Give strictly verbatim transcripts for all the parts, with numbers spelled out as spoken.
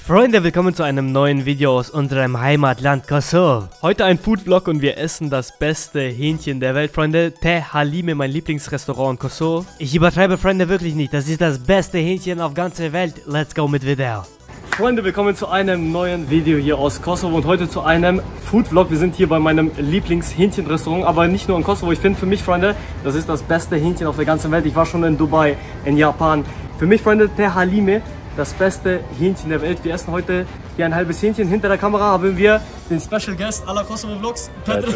Freunde, willkommen zu einem neuen Video aus unserem Heimatland Kosovo. Heute ein Foodvlog und wir essen das beste Hähnchen der Welt, Freunde. Te Halime, mein Lieblingsrestaurant in Kosovo. Ich übertreibe, Freunde, wirklich nicht. Das ist das beste Hähnchen auf ganzer Welt. Let's go mit Video. Freunde, willkommen zu einem neuen Video hier aus Kosovo und heute zu einem Foodvlog. Wir sind hier bei meinem Lieblingshähnchenrestaurant, aber nicht nur in Kosovo. Ich finde für mich, Freunde, das ist das beste Hähnchen auf der ganzen Welt. Ich war schon in Dubai, in Japan. Für mich, Freunde, Te Halime, das beste Hähnchen der Welt. Wir essen heute hier ein halbes Hähnchen. Hinter der Kamera haben wir den Special Guest aller Kosovo Vlogs.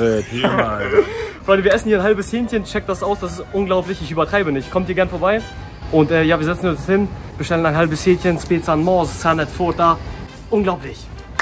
Freunde, wir essen hier ein halbes Hähnchen. Checkt das aus, das ist unglaublich. Ich übertreibe nicht. Kommt hier gern vorbei. Und äh, ja, wir setzen uns hin, bestellen ein halbes Hähnchen, Spezan Mors, Sanet Fota. Unglaublich.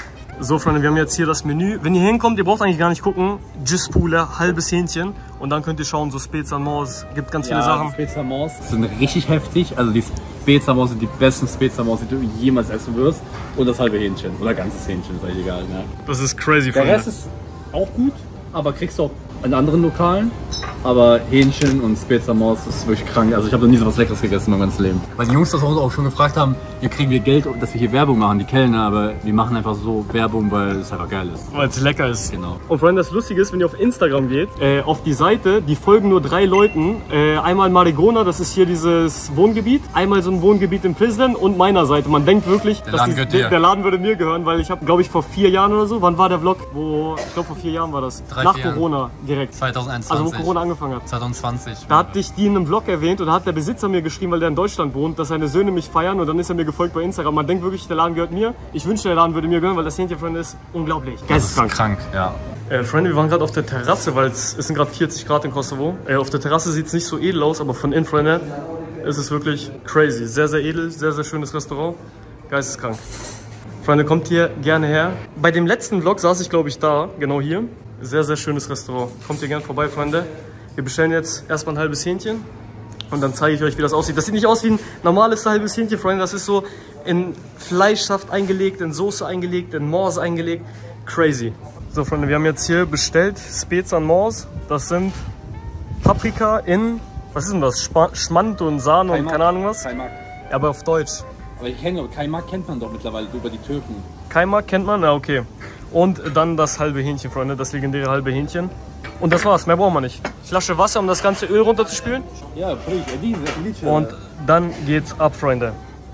So, Freunde, wir haben jetzt hier das Menü. Wenn ihr hinkommt, ihr braucht eigentlich gar nicht gucken. Gispule, halbes Hähnchen. Und dann könnt ihr schauen, so Spezan Mors, gibt ganz viele ja, Sachen. Spezan Mors sind richtig heftig. Also die Spezan Mors sind die besten Spezan Mors, die du jemals essen wirst. Und das halbe Hähnchen oder ganzes Hähnchen, ist eigentlich egal. Ne? Das ist crazy, Freunde. Der Rest ist auch gut, aber kriegst du auch in anderen Lokalen. Aber Hähnchen und Spezan Mors ist wirklich krank. Also ich habe noch nie so was Leckeres gegessen in meinem ganzen Leben. Weil die Jungs das auch schon gefragt haben, hier kriegen wir Geld, dass wir hier Werbung machen, die Kellner. Aber wir machen einfach so Werbung, weil es einfach geil ist. Weil es lecker ist. Genau. Und Freunde, das Lustige ist, wenn ihr auf Instagram geht, äh, auf die Seite, die folgen nur drei Leuten. Äh, einmal Marigona, das ist hier dieses Wohngebiet. Einmal so ein Wohngebiet in Prizren und meiner Seite. Man denkt wirklich, der dass Laden, die, der, der Laden würde mir gehören, weil ich habe, glaube ich, vor vier Jahren oder so, wann war der Vlog? Wo, ich glaube vor vier Jahren war das. Drei, Nach vier Corona direkt. zweitausendeinundzwanzig. Also wo Corona angefangen hat. zweitausendzwanzig. Da hatte ich die in einem Vlog erwähnt und da hat der Besitzer mir geschrieben, weil der in Deutschland wohnt, dass seine Söhne mich feiern und dann ist er mir gefolgt bei Instagram. Man denkt wirklich, der Laden gehört mir. Ich wünschte, der Laden würde mir gehören, weil das Hähnchen, Freunde, ist unglaublich. Geisteskrank. Krank, ja. Äh, Freunde, wir waren gerade auf der Terrasse, weil es, es sind gerade vierzig Grad in Kosovo. Äh, auf der Terrasse sieht es nicht so edel aus, aber von innen, Freunde, ist es wirklich crazy. Sehr, sehr edel, sehr, sehr schönes Restaurant. Geisteskrank. Freunde, kommt hier gerne her. Bei dem letzten Vlog saß ich, glaube ich, da, genau hier. Sehr, sehr schönes Restaurant. Kommt hier gerne vorbei, Freunde. Wir bestellen jetzt erstmal ein halbes Hähnchen und dann zeige ich euch, wie das aussieht. Das sieht nicht aus wie ein normales halbes Hähnchen, Freunde. Das ist so in Fleischsaft eingelegt, in Soße eingelegt, in Mors eingelegt. Crazy. So, Freunde, wir haben jetzt hier bestellt Spezan Mors. Das sind Paprika in, was ist denn das? Sp Schmand und Sahne und keine Ahnung was. Kaimak. Ja, aber auf Deutsch. Aber ich kenne, Kaimak kennt man doch mittlerweile über die Türken. Kaimak kennt man? Ja, okay. Und dann das halbe Hähnchen, Freunde, das legendäre halbe Hähnchen. Und das war's, mehr brauchen wir nicht. Flasche Wasser, um das ganze Öl runterzuspülen. Ja, diese. Und dann geht's ab, Freunde.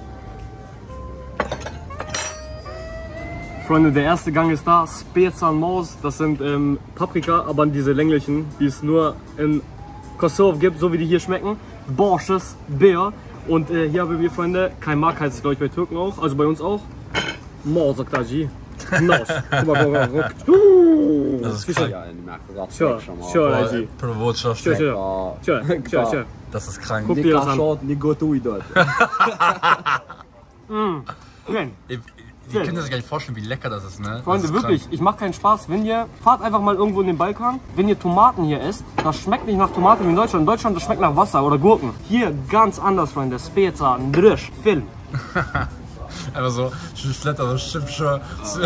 Freunde, der erste Gang ist da. Spezan Mors, das sind ähm, Paprika, aber diese länglichen, die es nur in Kosovo gibt, so wie die hier schmecken. Borsches, Bär. Und äh, hier haben wir, Freunde, Kaimak heißt es, glaube ich, bei Türken auch, also bei uns auch. Morzaktaji. Das ist krank. Sure, sure, Aji. Provocha. Sure, sure. Sure, sure, sure. Das ist krank. Guck dir das an. Ihr könnt euch gar nicht vorstellen, wie lecker das ist, ne? Freunde, ist wirklich, krank. ich mache keinen Spaß. Wenn ihr, fahrt einfach mal irgendwo in den Balkan, wenn ihr Tomaten hier esst, das schmeckt nicht nach Tomaten wie in Deutschland. In Deutschland, das schmeckt nach Wasser oder Gurken. Hier ganz anders, Freunde. Spezan, Drüsch, Film. Einfach so, Schletter, Schimpfscher.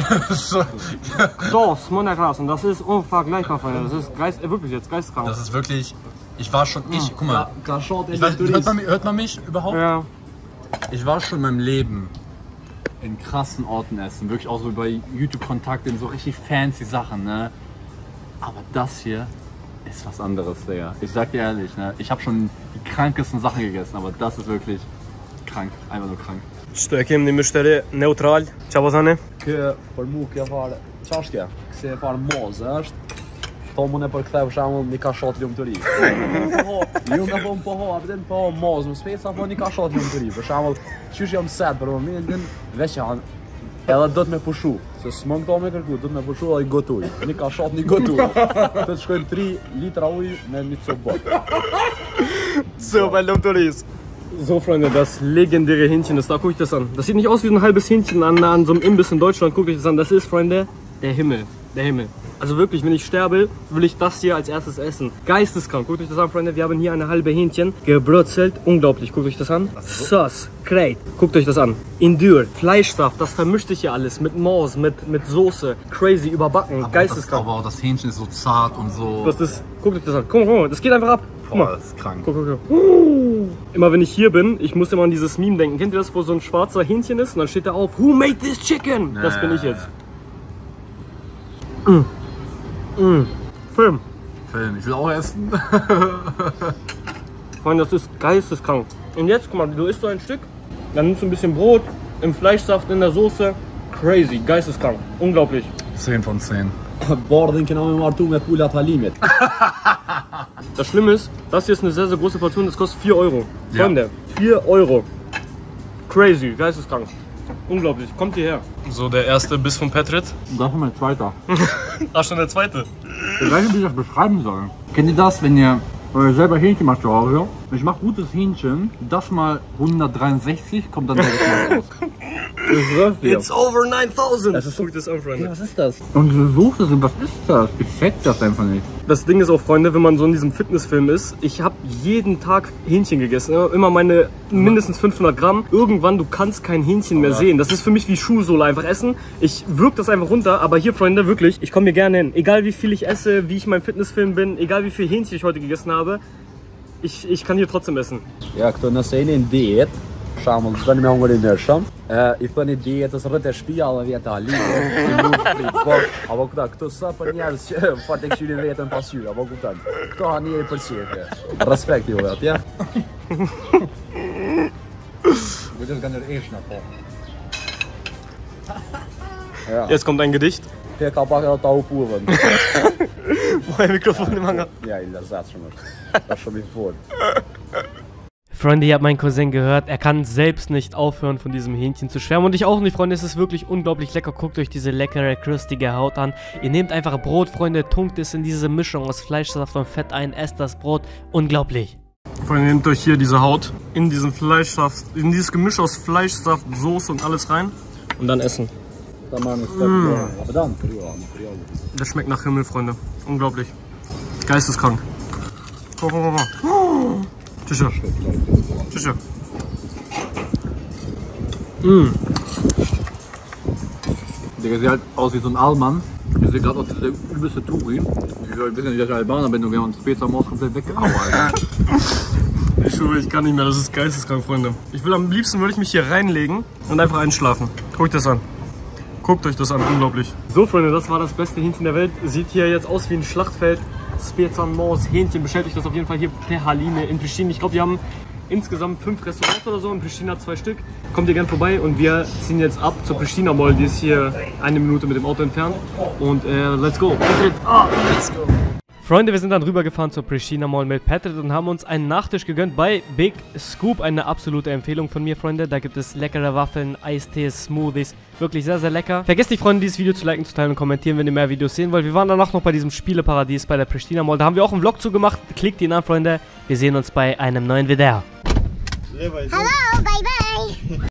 Das, Monagras, und das ist unvergleichbar, Freunde. Das ist geist, äh, wirklich jetzt geistkrank. Das ist wirklich, ich war schon, ich, guck mal, ich weiß, hört, man, hört man mich überhaupt? Ja. Ich war schon in meinem Leben in krassen Orten essen, wirklich auch so bei YouTube-Kontakt in so richtig fancy Sachen, ne? Aber das hier ist was anderes, Digga. Ich sag dir ehrlich, ne? Ich habe schon die krankesten Sachen gegessen, aber das ist wirklich krank, einfach nur krank. Shto e kem një mështeri neutral, qa po thani? Kë për mu kjo fare, ç'është kjo? Këse fare moze është. To mund e përkthej për shembull një kashat lumturi. Po, ju më von po ha, vetëm po moz, më shpejt sa po një kashat lumturi. Për shembull, çysh jam sad për momentin, veç janë edhe do të më pushu, se s'mund këto me kërku, do të më pushu ai gotuj. Një kashat një gotuj. Të të shkojnë tre litra ujë me një copë botë. So, bei Lumturis. So, Freunde, das legendäre Hähnchen ist da. Guckt euch das an. Das sieht nicht aus wie ein halbes Hähnchen an, an so einem Imbiss in Deutschland. Guckt euch das an. Das ist, Freunde, der Himmel. Der Himmel. Also wirklich, wenn ich sterbe, will ich das hier als erstes essen. Geisteskrank. Guckt euch das an, Freunde. Wir haben hier eine halbe Hähnchen. Gebrutzelt. Unglaublich. Guckt euch das an. Sauce. Kreit. Guckt euch das an. Indur. Fleischsaft. Das vermischt sich hier alles. Mit Mors, mit, mit Soße. Crazy. Überbacken. Aber Geisteskrank. Das, aber das Hähnchen ist so zart und so. Das ist, guckt euch das an. Guck mal, guck mal. Das geht einfach ab. Guck mal. Boah, das ist krank. Guck, guck, guck. Uh. Immer wenn ich hier bin, ich muss immer an dieses Meme denken. Kennt ihr das, wo so ein schwarzer Hähnchen ist und dann steht da auf, Who made this chicken? Das bin ich jetzt. Mm. Mm. Film. Film, ich will auch essen. Freunde, das ist geisteskrank. Und jetzt, guck mal, du isst so ein Stück, dann nimmst du ein bisschen Brot, im Fleischsaft, in der Soße. Crazy, geisteskrank, unglaublich. zehn von zehn. Bardhin kan ha martu med Pula Talimit. Das Schlimme ist, das hier ist eine sehr, sehr große Portion, das kostet vier Euro. Ja. Freunde, vier Euro. Crazy, geisteskrank. Unglaublich, kommt hierher. So, der erste Biss von Petrit. Und das ist mein zweiter. Ach, schon der zweite. Ich weiß nicht, wie ich das beschreiben soll. Kennt ihr das, wenn ihr äh, selber Hähnchen macht zu Hause? Ich mache gutes Hähnchen, das mal hundertdreiundsechzig, kommt dann der Geschmack raus. It's over neuntausend. Das ist so- Guckt das an, Freunde. Ja, was ist das? Und diese Soße, sind, was ist das? Ich check das einfach nicht. Das Ding ist auch, Freunde, wenn man so in diesem Fitnessfilm ist, ich habe jeden Tag Hähnchen gegessen, immer meine mindestens fünfhundert Gramm. Irgendwann, du kannst kein Hähnchen mehr sehen. Das ist für mich wie Schuhsohle, einfach essen. Ich würg das einfach runter, aber hier, Freunde, wirklich, ich komme hier gerne hin. Egal wie viel ich esse, wie ich in meinem Fitnessfilm bin, egal wie viel Hähnchen ich heute gegessen habe, ich, ich kann hier trotzdem essen. Ja, këto nëse jeni në dietë, për shembull, s'doni me hungër i ndershëm, e i thoni dietës rrët e shtëpia dhe vjet halli, po, apo këta, këto sa për njerëz që fat e këshyrin veten pas syre, apo kupton. Këto hani njeri për qefe. Respekt juve atje. Wird das gar nicht eh schnappen. Ja, Jetzt kommt ein Gedicht. te ka pak edhe ta u puvën. Wo ein Mikrofon im Hanger. Ja, i lërzetshëm është. Ta shumë i fort. Freunde, ihr habt meinen Cousin gehört, er kann selbst nicht aufhören, von diesem Hähnchen zu schwärmen. Und ich auch nicht, Freunde, es ist wirklich unglaublich lecker. Guckt euch diese leckere, crustige Haut an. Ihr nehmt einfach Brot, Freunde, tunkt es in diese Mischung aus Fleischsaft und Fett ein, esst das Brot. Unglaublich. Freunde, nehmt euch hier diese Haut in diesen Fleischsaft, in dieses Gemisch aus Fleischsaft, Soße und alles rein. Und dann essen. Ta marrë një step. Apo dan? Jo, material. Das schmeckt nach Himmel, Freunde. Unglaublich. Geisteskrank. Guck, guck, guck. Tschüss. Tschüss. Mm. Der sieht halt aus wie so ein Allmann. Ich sehe gerade aus wie der übelste Touri. Ich weiß nicht, dass ich Albaner bin und wir haben uns Pizza Maus komplett weggehauen, Alter. Ich schwöre, ich kann nicht mehr. Das ist geisteskrank, Freunde. Ich will am liebsten würde ich mich hier reinlegen und einfach einschlafen. Guckt das an. Guckt euch das an, unglaublich. So, Freunde, das war das beste Hähnchen der Welt. Sieht hier jetzt aus wie ein Schlachtfeld. Spezan, Maus, Hähnchen, bestellt euch das auf jeden Fall hier per Haline in Pristina. Ich glaube, wir haben insgesamt fünf Restaurants oder so, in Pristina zwei Stück. Kommt ihr gerne vorbei und wir ziehen jetzt ab zur Pristina Mall. Die ist hier eine Minute mit dem Auto entfernt. Und äh, let's go. Ah, let's go. Freunde, wir sind dann rübergefahren zur Pristina Mall mit Petrit und haben uns einen Nachtisch gegönnt bei Big Scoop. Eine absolute Empfehlung von mir, Freunde. Da gibt es leckere Waffeln, Eistees, Smoothies. Wirklich sehr, sehr lecker. Vergesst nicht, Freunde, dieses Video zu liken, zu teilen und kommentieren, wenn ihr mehr Videos sehen wollt. Wir waren danach noch bei diesem Spieleparadies bei der Pristina Mall. Da haben wir auch einen Vlog zugemacht. Klickt ihn an, Freunde. Wir sehen uns bei einem neuen Video. Hello, bye bye.